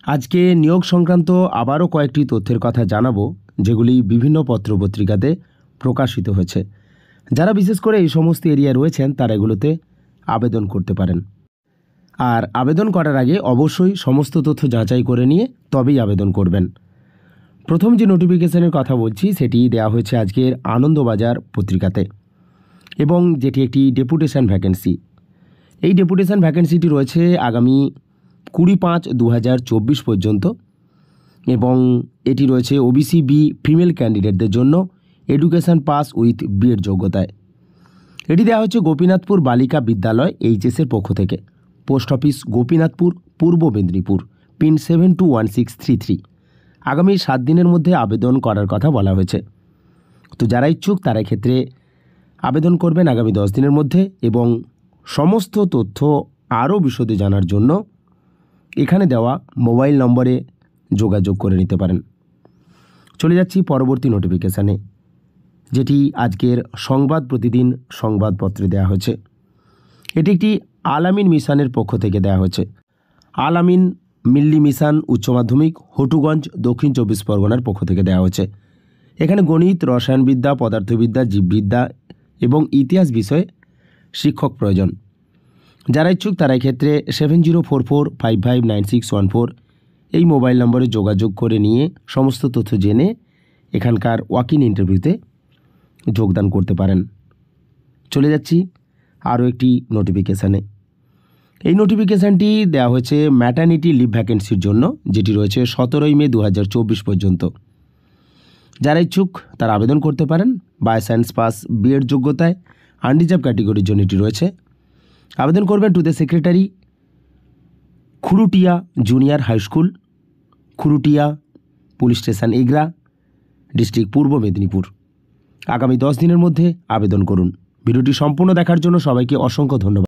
আজকে নিয়োগ সংক্রান্ত আবারও কয়েকটি তথ্যের কথা জানাবো, যেগুলি বিভিন্ন পত্রপত্রিকাতে প্রকাশিত হয়েছে। যারা বিশেষ করে এই সমস্ত এরিয়া রয়েছেন তারা এগুলোতে আবেদন করতে পারেন। আর আবেদন করার আগে অবশ্যই সমস্ত তথ্য যাচাই করে নিয়ে তবেই আবেদন করবেন। প্রথম যে নোটিফিকেশনের কথা বলছি সেটি দেওয়া হয়েছে আজকের আনন্দবাজার পত্রিকাতে, এবং যেটি একটি ডেপুটেশন ভ্যাকেন্সি। এই ডেপুটেশন ভ্যাকেন্সিটি রয়েছে আগামী 20/5/2024 পর্যন্ত, এবং এটি রয়েছে ওবিসি বি ফিমেল ক্যান্ডিডেটদের জন্য এডুকেশন পাস উইথ বিএড যোগ্যতায়। এটি দেওয়া হচ্ছে গোপীনাথপুর বালিকা বিদ্যালয় এইচএসের পক্ষ থেকে। পোস্ট অফিস গোপীনাথপুর, পূর্ব মেদিনীপুর, পিন 721633। আগামী 7 দিনের মধ্যে আবেদন করার কথা বলা হয়েছে। তো যারা ইচ্ছুক তারা ক্ষেত্রে আবেদন করবেন আগামী 10 দিনের মধ্যে, এবং সমস্ত তথ্য আরও বিশদে জানার জন্য এখানে দেওয়া মোবাইল নম্বরে যোগাযোগ করে নিতে পারেন। চলে যাচ্ছি পরবর্তী নোটিফিকেশানে, যেটি আজকের সংবাদ প্রতিদিন সংবাদপত্রে দেওয়া হয়েছে। এটি একটি আল আমিন মিশনের পক্ষ থেকে দেওয়া হয়েছে। আল আমিন মিল্লি মিশন উচ্চ মাধ্যমিক, হটুগঞ্জ, দক্ষিণ 24 পরগনার পক্ষ থেকে দেওয়া হয়েছে। এখানে গণিত, রসায়নবিদ্যা, পদার্থবিদ্যা, জীববিদ্যা এবং ইতিহাস বিষয়ে শিক্ষক প্রয়োজন। যারা ইচ্ছুক তারা ক্ষেত্রে 7044559614 এই মোবাইল নম্বরে যোগাযোগ করে নিয়ে সমস্ত তথ্য জেনে এখানকার ওয়াক ইন ইন্টারভিউতে যোগদান করতে পারেন। চলে যাচ্ছি আরও একটি নোটিফিকেশানে। এই নোটিফিকেশানটি দেওয়া হয়েছে ম্যাটার্নিটি লিভ ভ্যাকেন্সির জন্য, যেটি রয়েছে 17 মে 2024 পর্যন্ত। যারা ইচ্ছুক তারা আবেদন করতে পারেন। বাই সায়েন্স পাস বিএড যোগ্যতায় আনরিজার্ভ ক্যাটেগরির জন্য এটি রয়েছে। আবেদন করবেন to the secretary, Khurutia junior high school, Khurutia police station, Egra, district Purba Medinipur. আগামী 10 দিনের মধ্যে আবেদন করুন। ভিডিওটি সম্পূর্ণ দেখার জন্য সবাইকে অসংখ্য ধন্যবাদ।